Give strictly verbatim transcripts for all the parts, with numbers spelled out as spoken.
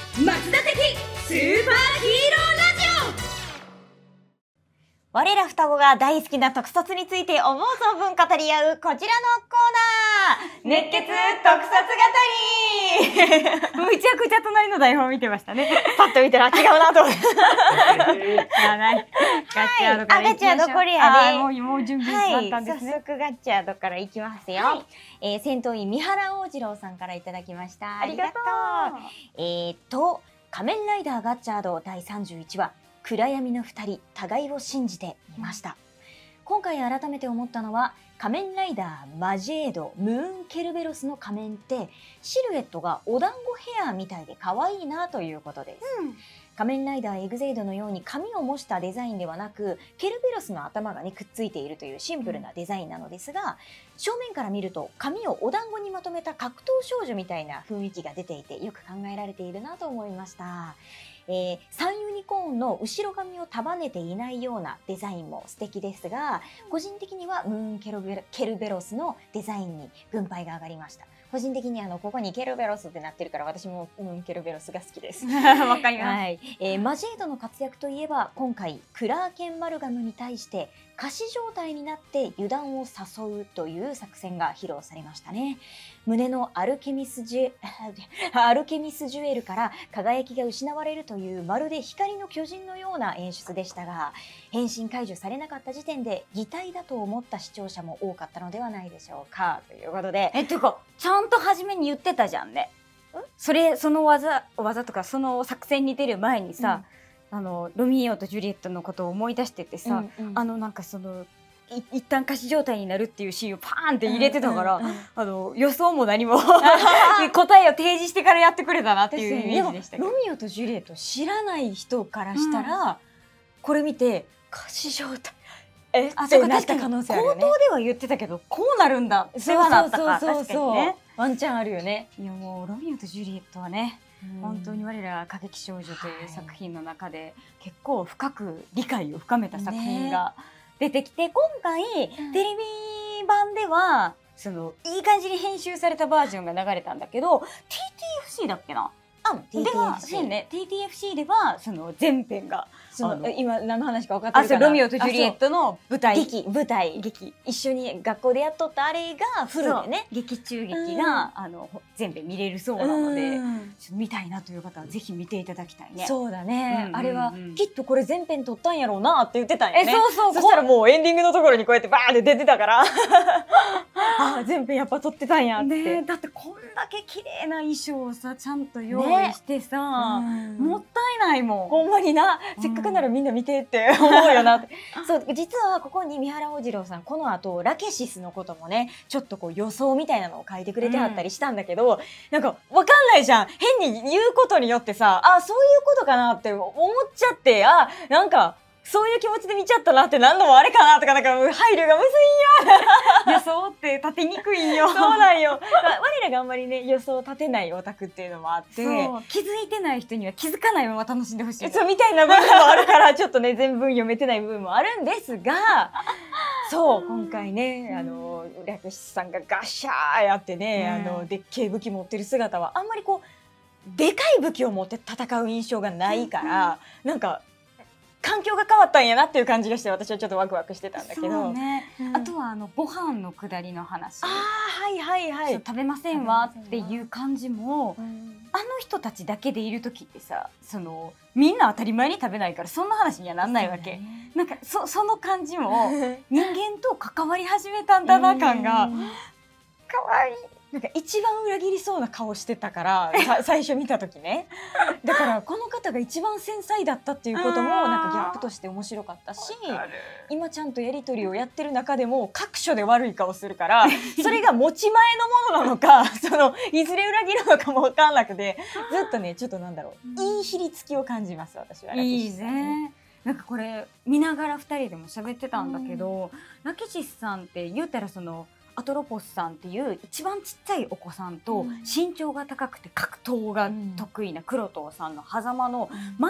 松田的スーパーヒーローラジオ。 我ら双子が大好きな特撮について思う存分語り合うこちらのコーナー、熱血特撮語りむちゃくちゃ隣の台本見てましたね。パッと見たら違うなと思ってやない。ガッチャードから行きましょう。ガッチャードコリアでもうもう準備決まったんですね。はい、早速ガッチャードから行きますよ。はい、えー、戦闘員三原王次郎さんからいただきました。ありがとう。えーと仮面ライダーガッチャードだいさんじゅういちわ、暗闇の二人互いを信じて見ました。今回改めて思ったのは、仮面ライダーマジェードムーンケルベロスの仮面ってシルエットがお団子ヘアみたいで可愛いなということです。うん、仮面ライダーエグゼイドのように髪を模したデザインではなく、ケルベロスの頭が、ね、くっついているというシンプルなデザインなのですが、正面から見ると髪をお団子にまとめた格闘少女みたいな雰囲気が出ていて、よく考えられているなと思いました。えー、サンユニコーンの後ろ髪を束ねていないようなデザインも素敵ですが、個人的にはムーンケルベロ、ケルベロスのデザインに軍配が上がりました。個人的にあのここにケルベロスってなってるから私も、うん、ケルベロスが好きです。わかります。はい、えー、マジェードの活躍といえば、今回クラーケン・マルガムに対して仮死状態になって油断を誘うという作戦が披露されましたね。胸のアルケミスジュアルケミスジュエルから輝きが失われるというまるで光の巨人のような演出でしたが、変身解除されなかった時点で擬態だと思った視聴者も多かったのではないでしょうか、ということで。えっていうかちゃんと初めに言ってたじゃんね。それその技技とかその作戦に出る前にさ、うん、あのロミオとジュリエットのことを思い出しててさ、うんうん、あのなんかその一旦仮死状態になるっていうシーンをパーンって入れてたから、うんうんうん、あの予想も何も答えを提示してからやってくれたなっていうイメージでしたけど、ロミオとジュリエット知らない人からしたら、うん、これ見て仮死状態えってなった可能性あるよね。口頭では言ってたけどこうなるんだってはなったか。確かにね、ワンチャンあるよね。いやもうロミオとジュリエットはね、うん、本当に我ら歌劇少女という作品の中で結構深く理解を深めた作品が、ね、出てきて、今回、うん、テレビ版ではそのいい感じに編集されたバージョンが流れたんだけど、 ティーティーエフシー だっけな、あ ティーティーエフシー ね、ティーティーエフシー ではその全編がその今何の話か分かってるかな、あ、ロミオとジュリエットの舞台劇舞台劇一緒に学校でやっとったあれがフルでね、劇中劇があの全編見れるそうなので、見たいなという方はぜひ見ていただきたいね。そうだね、あれはきっとこれ全編撮ったんやろうなって言ってたんやね。そうそう、そしたらもうエンディングのところにこうやってバーって出てたからあ、全編やっぱ撮ってたんやって。だってこんだけ綺麗な衣装をさちゃんと用意してさ、もったいないもん。ほんまにな、せっかくならみんな見てって思うよなって。そう実はここに三原王次郎さん、この後ラケシスのこともねちょっとこう予想みたいなのを書いてくれてはったりしたんだけど、うん、なんかわかんないじゃん。変に言うことによってさ、あ、そういうことかなって思っちゃって、あ、なんかそういう気持ちで見ちゃったなって何度もあれかなとか、なんか配慮がむずいんよ。予想って立てにくいんよ。そうなんよ。我らがあんまりね予想立てないオタクっていうのもあって、気づいてない人には気づかないまま楽しんでほしい。そうみたいな部分もあるからちょっとね全文読めてない部分もあるんですが、そう今回ねあの略しさんがガシャーやってね、あのでっけえ武器持ってる姿はあんまりこうでかい武器を持って戦う印象がないから、なんか環境が変わったんやなっていう感じがして、私はちょっとワクワクしてたんだけど、ね、うん、あとはあのご飯のくだりの話、あ、はいはいはい、食べませんわっていう感じも、うん、あの人たちだけでいる時ってさ、そのみんな当たり前に食べないからそんな話にはなんないわけ。ね、なんか そ, その感じも人間と関わり始めたんだな感がかわいい。なんか一番裏切りそうな顔してたから最初見た時ね。だからこの方が一番繊細だったっていうこともなんかギャップとして面白かったし、今ちゃんとやり取りをやってる中でも各所で悪い顔するからそれが持ち前のものなのかそのいずれ裏切るのかも分かんなくて、ずっとねちょっとなんだろう、いいひりつきを感じます私は。いいね。なんかこれ見ながらふたりでも喋ってたんだけど、ラケシスさんって言うたらそのアトロポスさんっていう一番ちっちゃいお子さんと、身長が高くて格闘が得意な黒藤さんの狭間の真ん中の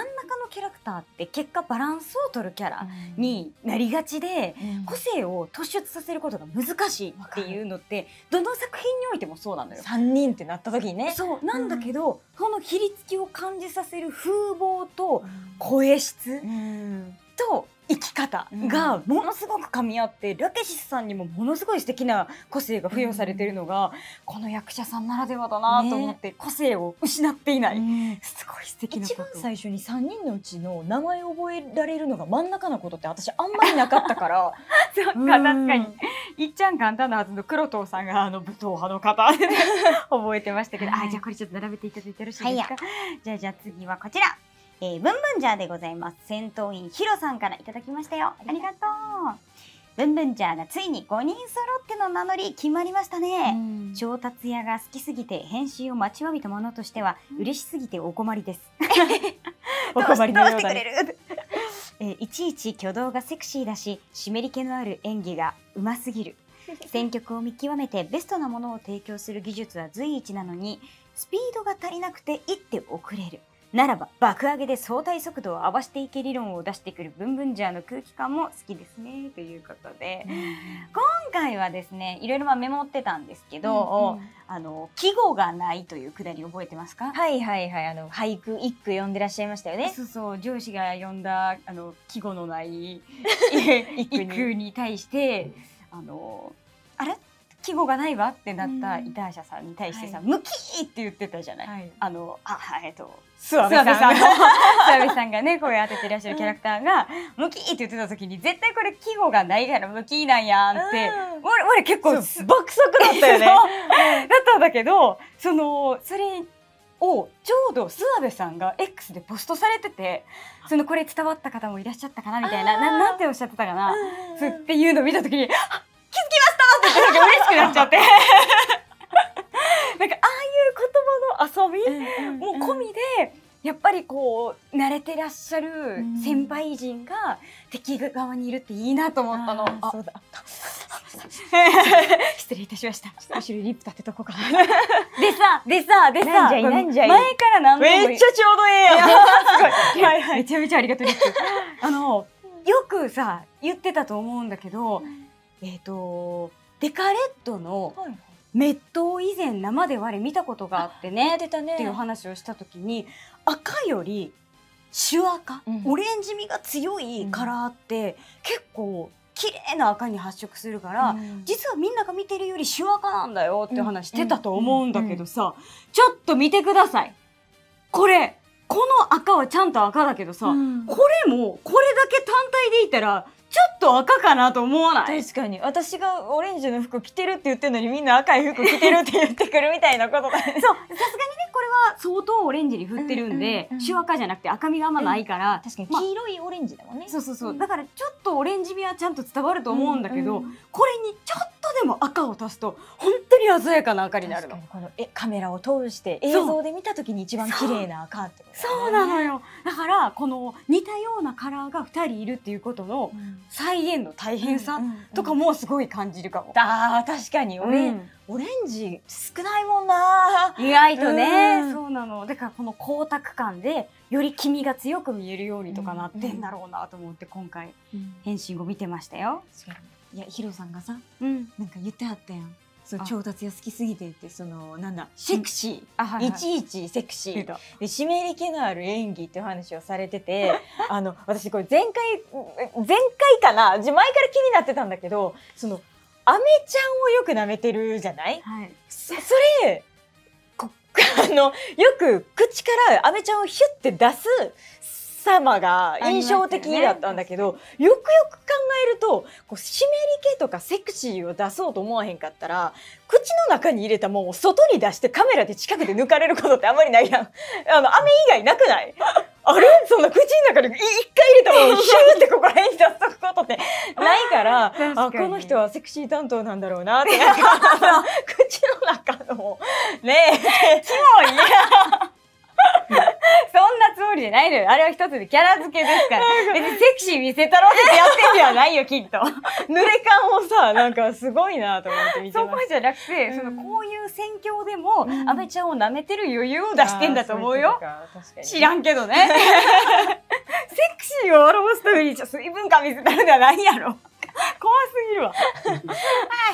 キャラクターって結果バランスを取るキャラになりがちで、うん、個性を突出させることが難しいっていうのってどの作品においてもそうなのよ。 さんにんってなった時にね。 そうなんだけど、うん、そのひりつきを感じさせる風貌と声質、うん、と生き方がものすごく噛み合って、うん、ラケシスさんにもものすごい素敵な個性が付与されてるのが、うん、この役者さんならではだなと思って、ね、個性を失っていない、うん、すごい素敵なこと。 一番最初にさんにんのうちの名前を覚えられるのが真ん中のことって私あんまりなかったからそっか、確かにいっちゃん簡単なはずの黒藤さんがあの武闘派の方で覚えてましたけど、はい、あ、じゃあこれちょっと並べていただいてよろしいですか。はい、じゃあじゃあ次はこちら、えー、ブンブンジャーでございます。戦闘員ヒロさんからいただきましたよ。ありがとう。ブンブンジャーがついにごにん揃っての名乗り決まりましたね。調達屋が好きすぎて返信を待ちわびたものとしては嬉しすぎてお困りです。お困りのようだね。えー、いちいち挙動がセクシーだし湿り気のある演技がうますぎる。選曲を見極めてベストなものを提供する技術は随一なのにスピードが足りなくて一手遅れる。ならば爆上げで相対速度を合わせていけ理論を出してくるブンブンジャーの空気感も好きですねということで、うん、今回はですねいろいろまあメモってたんですけど、うんうん、あの季語がないというくだり覚えてますか。 はいはいはい、あの俳句一句読んでらっしゃいましたよね。 そうそう、上司が読んだあの季語のない一句に対してあのあれ季語がないわってなった異端者さんに対してさ、はい、ムキーって言ってたじゃない。はい、あのあえっと諏訪部さんが諏訪部さんがね声当ててらっしゃるキャラクターがムキーって言ってた時に絶対これ季語がないからムキーなんやんって俺俺結構爆速だったよね。だったんだけどそのそれをちょうど諏訪部さんが X でポストされてて、そのこれ伝わった方もいらっしゃったかなみたいな、ななんておっしゃってたかなっていうのを見た時に気づきましたって言ってなんか嬉しくなっちゃってなんかああいう言葉の遊びも込みでやっぱりこう慣れてらっしゃる先輩陣が敵側にいるっていいなと思ったの。あ、そうだ失礼いたしました。後ろにリップ立てとこうかな。でさでさでさ前から何度もめっちゃちょうどええやん。 すごいはいはいめちゃめちゃありがとうリップ。あのよくさ言ってたと思うんだけど、えっとデカレッドのメットを以前生で我見たことがあってねっていう話をした時に、赤より朱赤、うん、オレンジ味が強いカラーって結構綺麗な赤に発色するから、うん、実はみんなが見てるより朱赤なんだよって話してたと思うんだけどさ、ちょっと見てください。これこの赤はちゃんと赤だけどさ、うん、これもこれだけ単体でいたらちょっと赤かなと思わない？ 確かに私がオレンジの服着てるって言ってるのにみんな赤い服着てるって言ってくるみたいなことだね。そう、さすがにねこれは相当オレンジに振ってるんで朱赤じゃなくて赤みがあんまないから、うん、 確かに黄色いオレンジだもんね。 そうそうそう、だからちょっとオレンジ味はちゃんと伝わると思うんだけど、うんうん、これにちょっとでも赤を足すと本当に鮮やかな赤になるの。 このえカメラを通して映像で見た時に一番綺麗な赤ってことだね。 そうなのよ。だからこの似たようなカラーがふたりいるっていうことの再現の大変さとかもすごい感じるかも。 あー確かにオレン、うん、オレンジ少ないもんな意外とね、うん、そうなの。だからこの光沢感でより黄身が強く見えるようにとかなってんだろうなと思って今回変身後見てましたよ。 いやヒロさんがさ、うん、なんか言ってはったやん。その調達屋好きすぎてってそのなんだセクシー、はいはい、いちいちセクシーで湿り気のある演技っていう話をされててあの私これ前回前回かな前から気になってたんだけど、そのアメちゃんをよく舐めてるじゃない、はい、そ, それこあのよく口からアメちゃんをヒュッて出す様が印象的だったんだけど、ね、よくよく考えるとこう湿り気とかセクシーを出そうと思わへんかったら口の中に入れたもんを外に出してカメラで近くで抜かれることってあんまりないやん。あの飴以外なくない？あれそんな口の中に一回入れたものをヒューってここら辺に出すことってないからあこの人はセクシー担当なんだろうなってなんか口の中のねえキモいそんなつもりじゃないのよ。あれは一つでキャラ付けですから。別にセクシー見せたろうってやってんではないよ、きっと。 濡れ感をさ、なんかすごいなと思って見てます。そこじゃなくて、うん、そのこういう戦況でも、うん、アメちゃんを舐めてる余裕を出してんだと思うよ。知らんけどね。 身を表すために水分感見せたのではないやろ。怖すぎるわ。はい。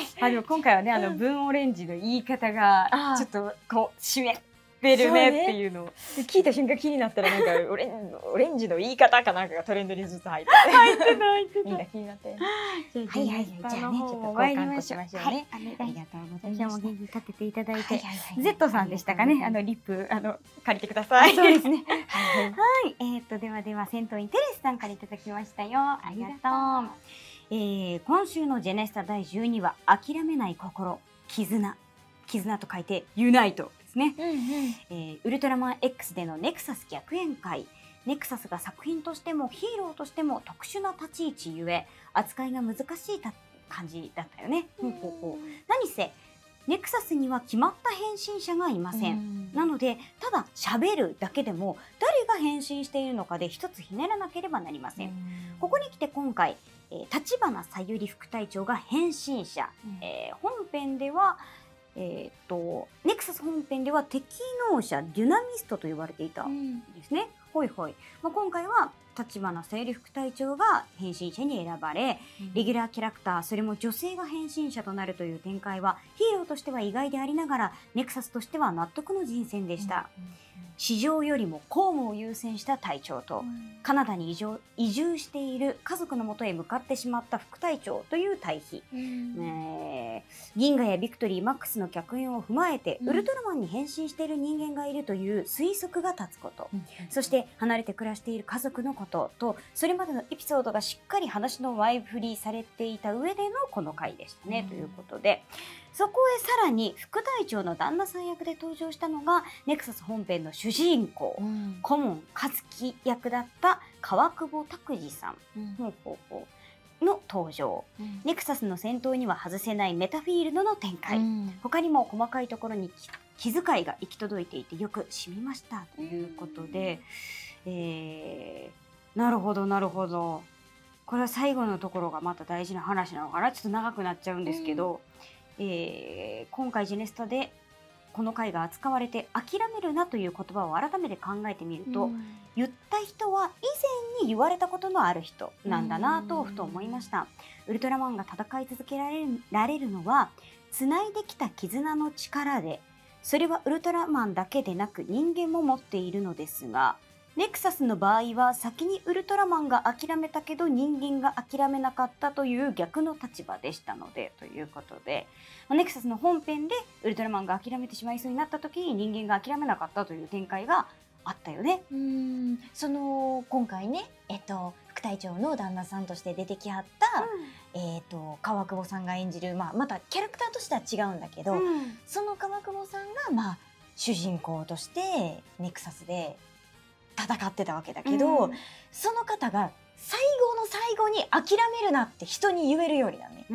あ、でも今回はね、あの文オレンジの言い方がちょっとこう湿ってるねっていうのを聞いた瞬間気になったら、なんかオレンオレンジの言い方かなんかがトレンドにずっと入って入ってた入ってた。 みんな気になって。はいはいはい。じゃあね、ちょっと交換しましょうね。ありがとうございます。今日も元気立てていただいて、Z さんでしたかね。あのリップあの借りてください。そうですね。はい。えっとではでは戦闘員テレスさんからいただきましたよ。ありがとう。えー、今週のジェネスタだいじゅうにわ、諦めない心、絆。絆と書いてユナイトですね。うんうん、えー、ウルトラマン X でのネクサス逆縁会。ネクサスが作品としてもヒーローとしても特殊な立ち位置ゆえ、扱いが難しい感じだったよね。ほうほうほう。何せネクサスには決まった変身者がいません。なので、ただ喋るだけでも誰が変身しているのかで一つひねらなければなりません。ここに来て今回、立花さゆり副隊長が変身者、うん、えー、本編では、えー、とネクサス本編では適能者デュナミストと呼ばれていたんですね。うん、ほいほい、まあ、今回は立花さゆり副隊長が変身者に選ばれ、うん、レギュラーキャラクター、それも女性が変身者となるという展開はヒーローとしては意外でありながらネクサスとしては納得の人選でした。うんうん、市場よりも公務を優先した隊長と、うん、カナダに移住、移住している家族のもとへ向かってしまった副隊長という対比、うん、えー、銀河やビクトリーマックスの客演を踏まえて、うん、ウルトラマンに変身している人間がいるという推測が立つこと、うん、そして離れて暮らしている家族のことと、それまでのエピソードがしっかり話の前振りされていた上でのこの回でしたね、うん、ということで、そこへさらに副隊長の旦那さん役で登場したのがネクサス本編の主人公、うん、顧問和樹役だった川久保拓司さん、うん、ほうほうほうの登場、うん、ネクサスの戦闘には外せないメタフィールドの展開、うん、他にも細かいところに気遣いが行き届いていてよく染みましたということで、うん、えー、なるほどなるほど、これは最後のところがまた大事な話なのかな。ちょっと長くなっちゃうんですけど、うん、えー、今回ジェネスタでこの回が扱われて諦めるなという言葉を改めて考えてみると、うん、言った人は以前に言われたことのある人なんだなとふと思いました。ウルトラマンが戦い続けられる、られるのはつないできた絆の力で、それはウルトラマンだけでなく人間も持っているのですが、ネクサスの場合は先にウルトラマンが諦めたけど人間が諦めなかったという逆の立場でしたので、ということで、ネクサスの本編でウルトラマンが諦めてしまいそうになった時に人間が諦めなかったという展開があったよね。 うーん、その今回ね、えっと副隊長の旦那さんとして出てきはった、うん、えっと川久保さんが演じる、まあ、またキャラクターとしては違うんだけど、うん、その川久保さんが、まあ、主人公としてネクサスで戦ってたわけだけど、うん、その方が最後の最後に諦めるなって人に言えるようになるね。うん、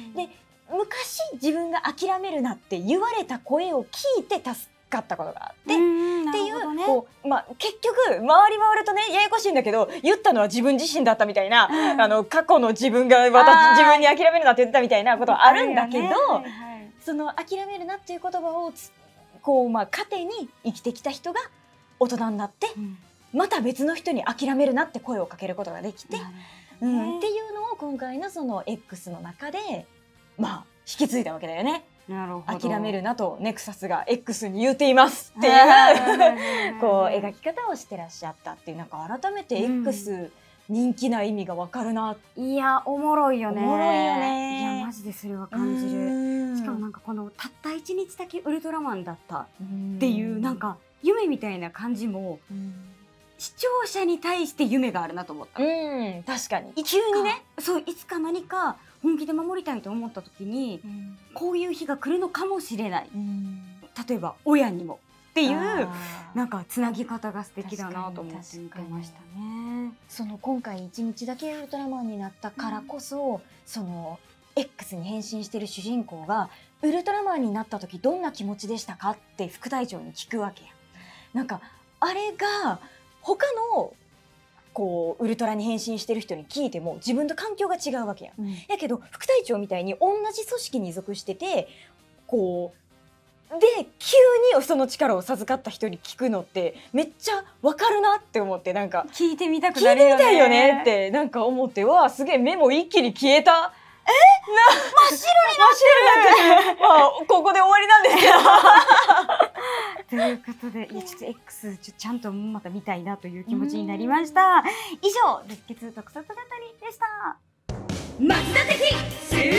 で昔自分が諦めるなって言われた声を聞いて助かったことがあって、っていう、ね、こう、まあ、結局回り回るとねややこしいんだけど、言ったのは自分自身だったみたいな、うん、あの過去の自分が私自分に諦めるなって言ったみたいなことはあるんだけど、ね、はいはい、その諦めるなっていう言葉をこう、まあ、糧に生きてきた人が大人になって、うん、また別の人に諦めるなって声をかけることができて、うん、っていうのを今回のその X の中でまあ引き継いだわけだよね。なるほど。諦めるなとネクサスが X に言うていますっていうこう描き方をしてらっしゃったっていう、なんか改めて X、うん、人気な意味がわかるな。 いやおもろいよね。 おもろいよね。 いやマジでそれは感じる。しかもなんかこのたったいちにちだけウルトラマンだったっていうなんか夢みたいな感じも視聴者に対して夢があるなと思った。 うん、確かに。 急にね、そういつか何か本気で守りたいと思った時に、うん、こういう日が来るのかもしれない、うん、例えば親にもっていうなんかつなぎ方が素敵だなと思って見てましたね。 その今回いちにちだけウルトラマンになったからこそ、うん、その X に変身してる主人公がウルトラマンになった時どんな気持ちでしたかって副隊長に聞くわけや。なんかあれが他のこうウルトラに変身してる人に聞いても自分と環境が違うわけやん、うん、やけど副隊長みたいに同じ組織に属しててこうで急にその力を授かった人に聞くのってめっちゃわかるなって思って、なんか聞いてみたく聞いなるよね。 てみたいよねってなんか思って、わあすげえ目も一気に消えた。え真っ白になってる。 真っ白になってる。まあここで終わりなんですけど。 ということで、いやちょっと X ちょちゃんとまた見たいなという気持ちになりました。以上熱血特撮語りでした。 松田的スー